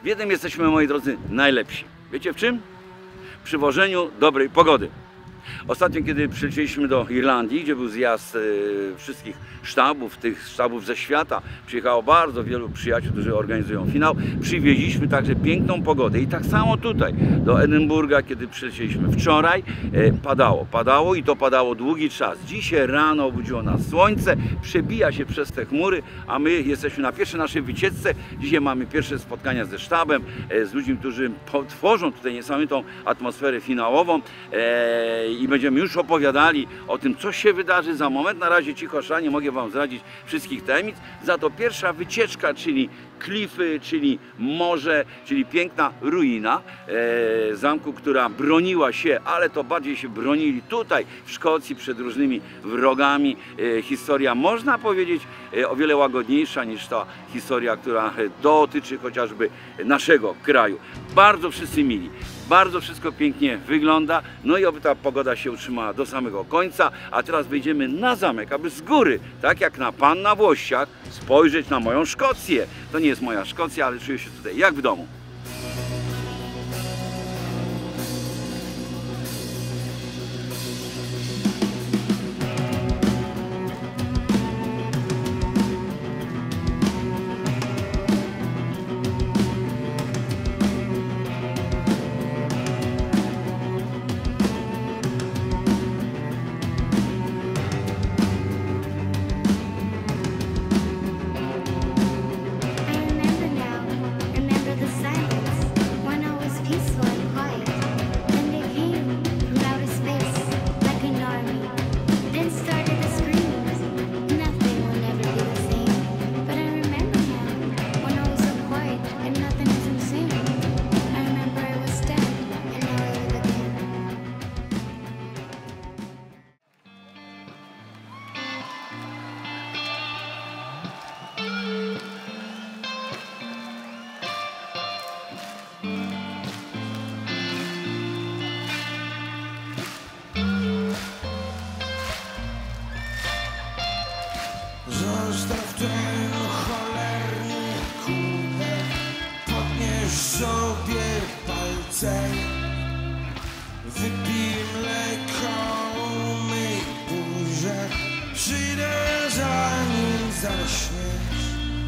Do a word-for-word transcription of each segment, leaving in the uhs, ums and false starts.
W jednym jesteśmy, moi drodzy, najlepsi. Wiecie w czym? W przywożeniu dobrej pogody. Ostatnio, kiedy przylecieliśmy do Irlandii, gdzie był zjazd e, wszystkich sztabów, tych sztabów ze świata, przyjechało bardzo wielu przyjaciół, którzy organizują finał, przywieźliśmy także piękną pogodę. I tak samo tutaj, do Edynburga, kiedy przylecieliśmy wczoraj, e, padało, padało i to padało długi czas. Dzisiaj rano obudziło nas słońce, przebija się przez te chmury, a my jesteśmy na pierwszej naszej wycieczce. Dzisiaj mamy pierwsze spotkania ze sztabem, e, z ludźmi, którzy tworzą tutaj niesamowitą atmosferę finałową. E, I będziemy już opowiadali o tym, co się wydarzy za moment. Na razie cicho, nie mogę wam zdradzić wszystkich tajemnic. Za to pierwsza wycieczka, czyli klify, czyli morze, czyli piękna ruina e, zamku, która broniła się, ale to bardziej się bronili tutaj w Szkocji przed różnymi wrogami. E, historia, można powiedzieć, e, o wiele łagodniejsza niż ta historia, która dotyczy chociażby naszego kraju. Bardzo wszyscy mili. Bardzo wszystko pięknie wygląda, no i oby ta pogoda się utrzymała do samego końca. A teraz wejdziemy na zamek, aby z góry, tak jak na Pan na Włościach, spojrzeć na moją Szkocję. To nie jest moja Szkocja, ale czuję się tutaj jak w domu. Zostaw ten cholerny kubek, podnieś sobie palce, wypij mleko, umyj buzię, przyjdę zanim zaśniesz.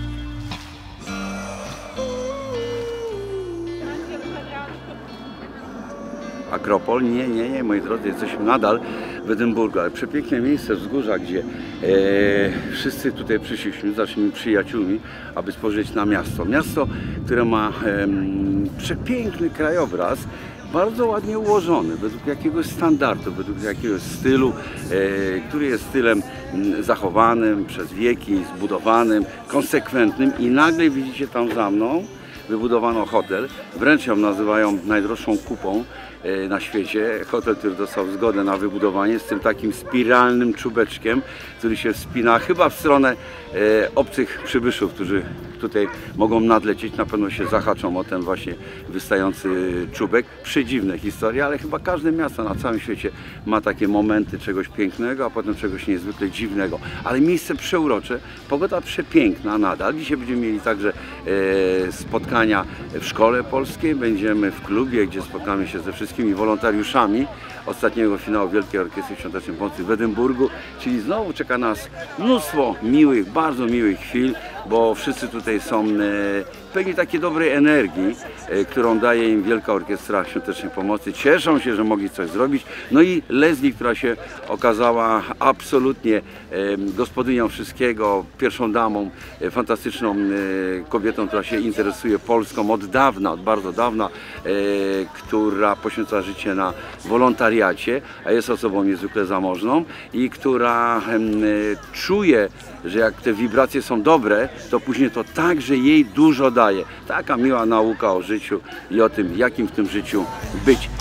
Akropol? Nie, nie, nie, moi drodzy, jesteśmy nadal w Edynburgu, ale przepiękne miejsce, wzgórza, gdzie e, wszyscy tutaj przyszliśmy z naszymi przyjaciółmi, aby spojrzeć na miasto. Miasto, które ma e, przepiękny krajobraz, bardzo ładnie ułożony, według jakiegoś standardu, według jakiegoś stylu, e, który jest stylem m, zachowanym przez wieki, zbudowanym, konsekwentnym i nagle widzicie tam za mną, wybudowano hotel, wręcz ją nazywają najdroższą kupą na świecie. Hotel, który dostał zgodę na wybudowanie z tym takim spiralnym czubeczkiem, który się wspina chyba w stronę e, obcych przybyszów, którzy tutaj mogą nadlecieć, na pewno się zahaczą o ten właśnie wystający czubek. Przedziwne historie, ale chyba każde miasto na całym świecie ma takie momenty czegoś pięknego, a potem czegoś niezwykle dziwnego. Ale miejsce przeurocze, pogoda przepiękna nadal. Dzisiaj będziemy mieli także e, spotkania w szkole polskiej, będziemy w klubie, gdzie spotkamy się ze wszystkimi wolontariuszami ostatniego finału Wielkiej Orkiestry Świątecznej Pomocy w Edynburgu, czyli znowu czeka nas mnóstwo miłych, bardzo miłych chwil, bo wszyscy tutaj są e, pełni takiej dobrej energii, e, którą daje im Wielka Orkiestra Świątecznej Pomocy. Cieszą się, że mogli coś zrobić. No i Leslie, która się okazała absolutnie e, gospodynią wszystkiego, pierwszą damą, e, fantastyczną e, kobietą, która się interesuje Polską od dawna, od bardzo dawna, e, która poświęca życie na wolontariacie, a jest osobą niezwykle zamożną i która e, czuje, że jak te wibracje są dobre, to później to także jej dużo daje. Taka miła nauka o życiu i o tym, jakim w tym życiu być.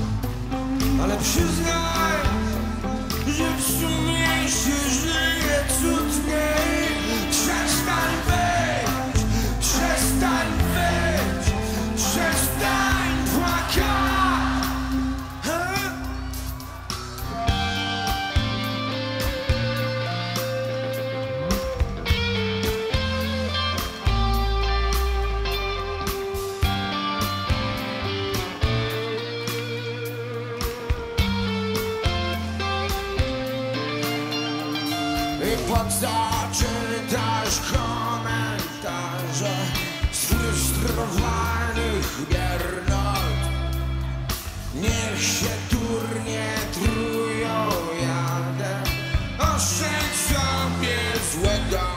Ale przyznaj, że w sumie się żyje cudniej. Przestań być, przestań być, przestań płakać. co czytasz komentarze sfrustrowanych biernot. Niech się turnie trują, jadę, oszczędź sobie złego.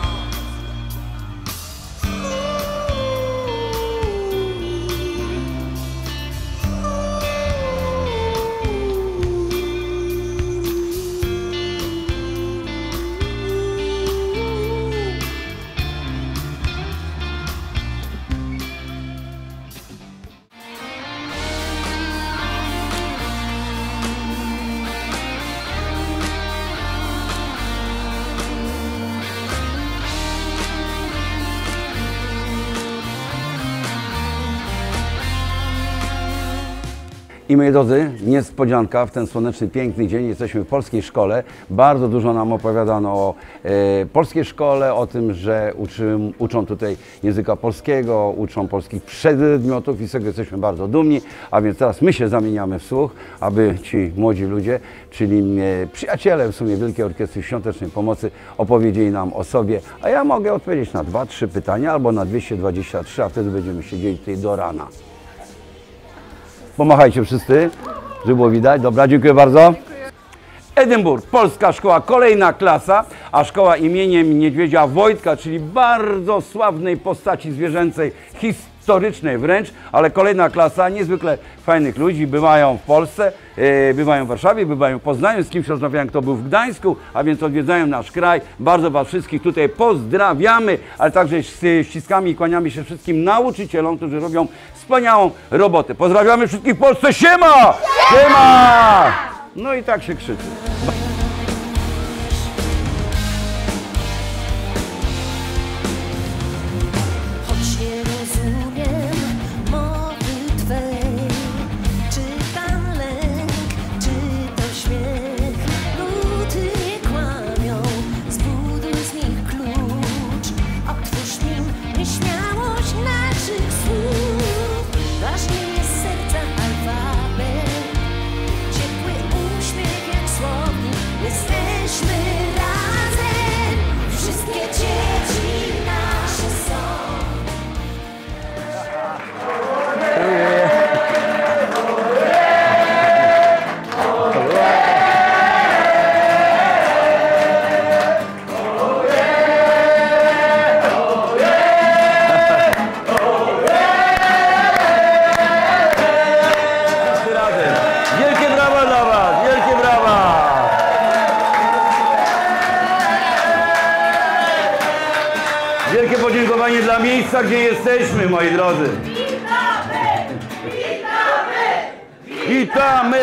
I moi drodzy, niespodzianka, w ten słoneczny, piękny dzień jesteśmy w polskiej szkole. Bardzo dużo nam opowiadano o e, polskiej szkole, o tym, że uczym, uczą tutaj języka polskiego, uczą polskich przedmiotów i z tego jesteśmy bardzo dumni. A więc teraz my się zamieniamy w słuch, aby ci młodzi ludzie, czyli e, przyjaciele w sumie Wielkiej Orkiestry Świątecznej Pomocy opowiedzieli nam o sobie. A ja mogę odpowiedzieć na dwa, trzy pytania albo na dwieście dwadzieścia trzy, a wtedy będziemy siedzieli tutaj do rana. Pomachajcie wszyscy, żeby było widać. Dobra, dziękuję bardzo. Edynburg, polska szkoła, kolejna klasa, a szkoła imieniem Niedźwiedzia Wojtka, czyli bardzo sławnej postaci zwierzęcej, historycznej wręcz, ale kolejna klasa niezwykle fajnych ludzi. Bywają w Polsce, yy, bywają w Warszawie, bywają w Poznaniu, z kimś rozmawiałem, kto był w Gdańsku, a więc odwiedzają nasz kraj. Bardzo Was wszystkich tutaj pozdrawiamy, ale także ściskamy i kłaniamy się wszystkim nauczycielom, którzy robią wspaniałą robotę. Pozdrawiamy wszystkich w Polsce. Siema! Siema! No i tak się krzyczy. Choć nie rozumiem mowy Twej, czy tam lęk, czy to śmiech, nuty nie kłamią, zbuduj z nich klucz, otwórz nim nieśmiałość naszych słów. Ważny jest serca alfabet, ciepły uśmiech jak słownik. Jesteśmy razem, wszystkie dzieci nasze są. Wielkie brawa dla Was! Wielkie brawa! Wielkie podziękowanie dla miejsca, gdzie jesteśmy, moi drodzy. Witamy! Witamy! Witamy!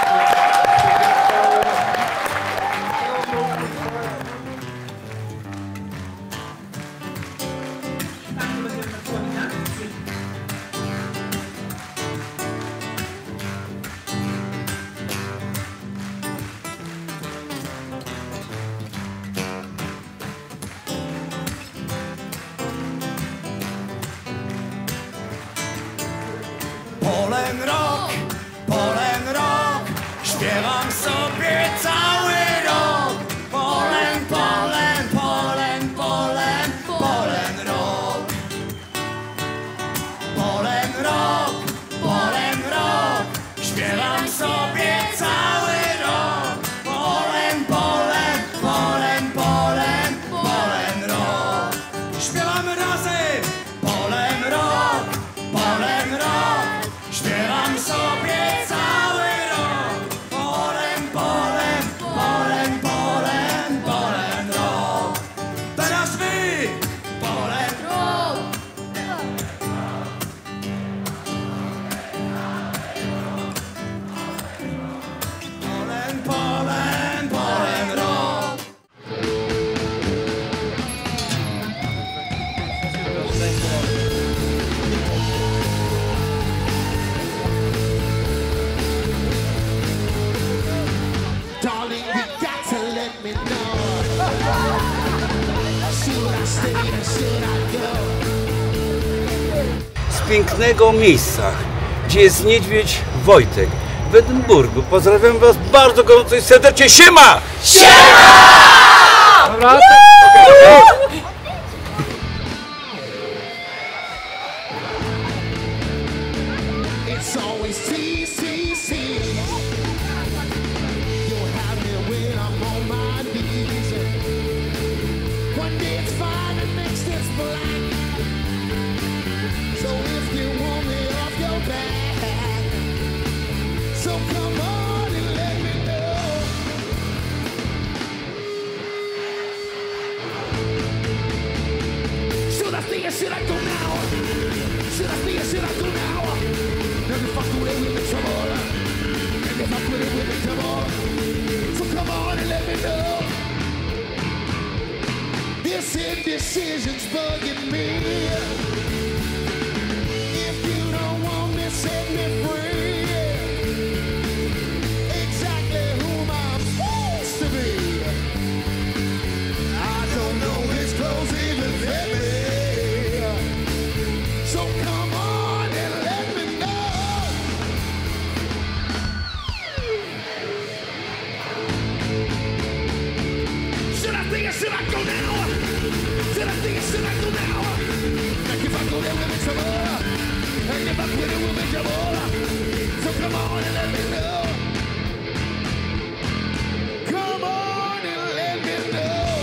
Polen rok, polen rok, śpiewam sobie cały rok. Polen, polen, polen, polen, polen rok. Polen rok, polen rok, śpiewam sobie cały rok. Polen, polen, polen, polen, polen rok. Śpiewamy razem. Polen rok, polen rok, śpiewam sobie cały rok. Polen, polen, polen, polen, polen rok. Teraz wy! Polen rok. Polen, polen, polen rok. Darling, you got to let me know. Should I stay or should I go? Z pięknego miejsca, gdzie jest niedźwiedź Wojtek w Edynburgu. Pozdrawiam Was bardzo gorąco i serdecznie. Siema! Siema! Dobra, It's always tease, tease, tease. You'll have me when I'm on my knees. One day it's fine and next it's black. So if you want me off your back, so come on and let me know. Should I stay or should I go now? Should I stay or should I go now? And if I do it, we'll be trouble. And if I quit it, we'll be trouble. So come on and let me know. This indecision's bugging me. If you don't want me, set me free. Exactly whom I'm supposed to be. I don't know which clothes even fit me. So come on and let me know. Should I stay or should I go now? Should I stay or should I go now? And if I go there, we'll be trouble. And if I quit it, we'll be trouble. So come on and let me know. Come on and let me know.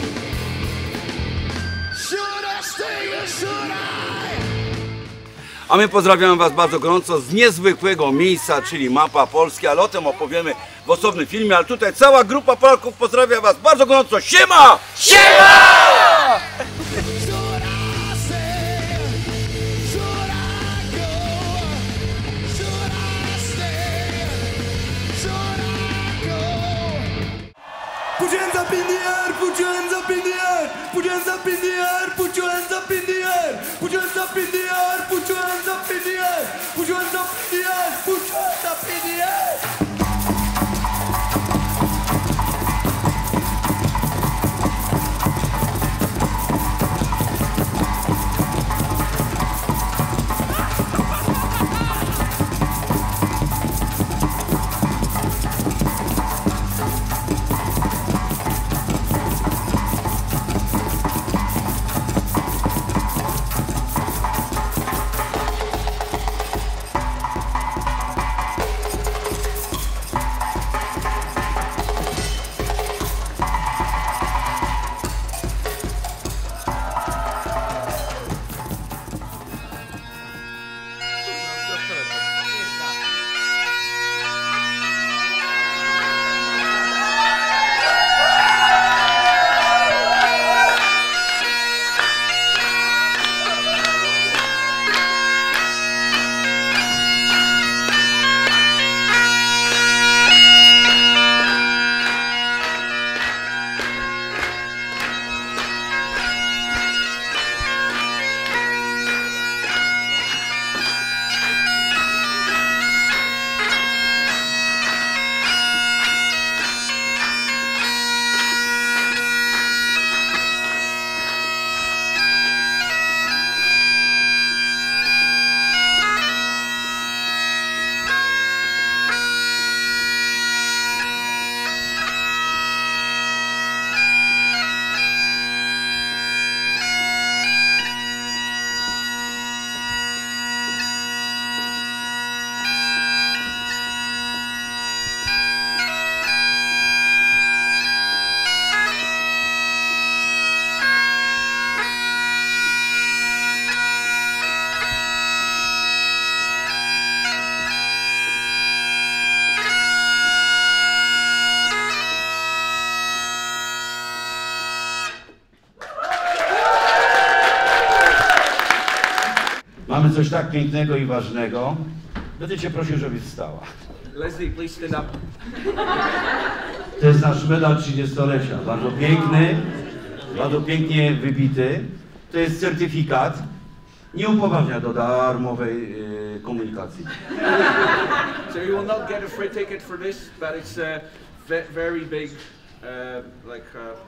Should I stay or should I? A my pozdrawiamy Was bardzo gorąco z niezwykłego miejsca, czyli Mapa Polski, ale o tym opowiemy w osobnym filmie, ale tutaj cała grupa Polaków pozdrawia Was bardzo gorąco. Siema! Siema! Should I stay? Should I go? Should I stay? Should I go? Put your hands up in the air, put your hands up in the air, put your hands up in the air, put your hands up in the air, put your hands up in the air, put your hands up in the air, put your hands up in the air, put your hands up in the air. Mamy coś tak pięknego i ważnego. Będę Cię prosił, żebyś wstała. Leslie, please stand up. To jest nasz medal trzydziestolecia. Bardzo piękny, bardzo pięknie wybity. To jest certyfikat. Nie upoważnia do darmowej e, komunikacji. So you will not get a free ticket for this, but it's a ve very big, uh, like,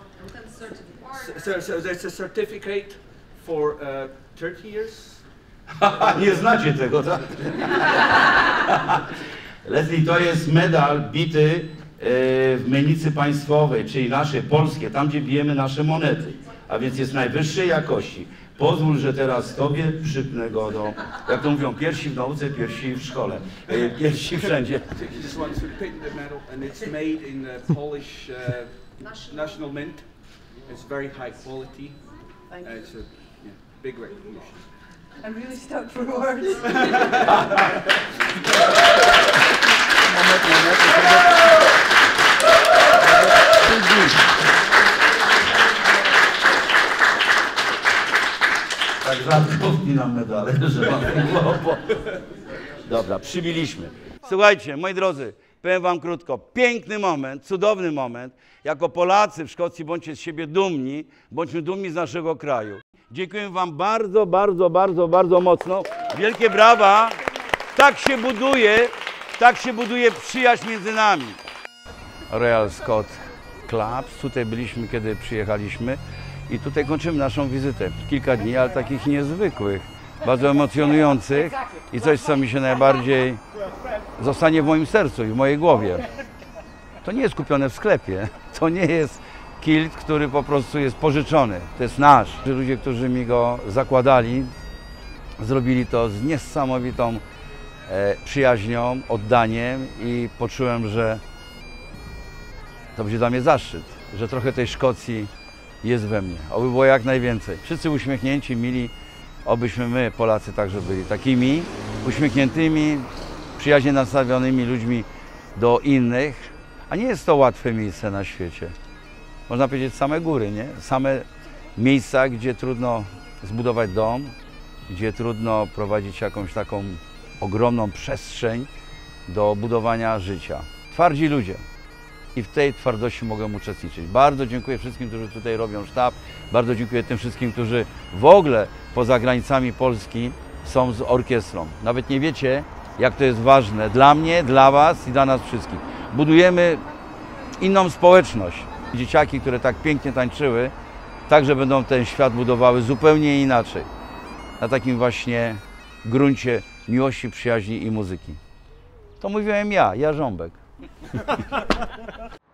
uh, so, so there's a certificate for uh, thirty years. Nie znacie tego, tak? Leslie, to jest medal bity w Mennicy Państwowej, czyli nasze polskie, tam gdzie bijemy nasze monety, a więc jest najwyższej jakości. Pozwól, że teraz Tobie przypnę go do, jak to mówią, piersi w nauce, piersi w szkole, piersi wszędzie. This one's a patented medal, and it's made in the Polish uh, national mint. It's very high quality. Thank Uh, you. it's a yeah, big recognition. I'm really stuck for words. Tak zatkowni nam medale, że mamy głowo. Dobra, przybiliśmy. Słuchajcie, moi drodzy, powiem wam krótko, piękny moment, cudowny moment. Jako Polacy w Szkocji bądźcie z siebie dumni, bądźmy dumni z naszego kraju. Dziękuję wam bardzo, bardzo, bardzo, bardzo mocno. Wielkie brawa. Tak się buduje, tak się buduje przyjaźń między nami. Royal Scot Clubs, tutaj byliśmy, kiedy przyjechaliśmy i tutaj kończymy naszą wizytę. Kilka dni, ale takich niezwykłych, bardzo emocjonujących i coś, co mi się najbardziej zostanie w moim sercu i w mojej głowie. To nie jest kupione w sklepie, to nie jest kilt, który po prostu jest pożyczony, to jest nasz. Ludzie, którzy mi go zakładali, zrobili to z niesamowitą e, przyjaźnią, oddaniem i poczułem, że to będzie dla mnie zaszczyt, że trochę tej Szkocji jest we mnie. Oby było jak najwięcej. Wszyscy uśmiechnięci, mili, obyśmy my, Polacy, także byli takimi uśmiechniętymi, przyjaźnie nastawionymi ludźmi do innych, a nie jest to łatwe miejsce na świecie. Można powiedzieć same góry, nie? Same miejsca, gdzie trudno zbudować dom, gdzie trudno prowadzić jakąś taką ogromną przestrzeń do budowania życia. Twardzi ludzie. I w tej twardości mogę uczestniczyć. Bardzo dziękuję wszystkim, którzy tutaj robią sztab. Bardzo dziękuję tym wszystkim, którzy w ogóle poza granicami Polski są z orkiestrą. Nawet nie wiecie, jak to jest ważne dla mnie, dla was i dla nas wszystkich. Budujemy inną społeczność. Dzieciaki, które tak pięknie tańczyły, także będą ten świat budowały zupełnie inaczej. Na takim właśnie gruncie miłości, przyjaźni i muzyki. To mówiłem ja, Jarząbek.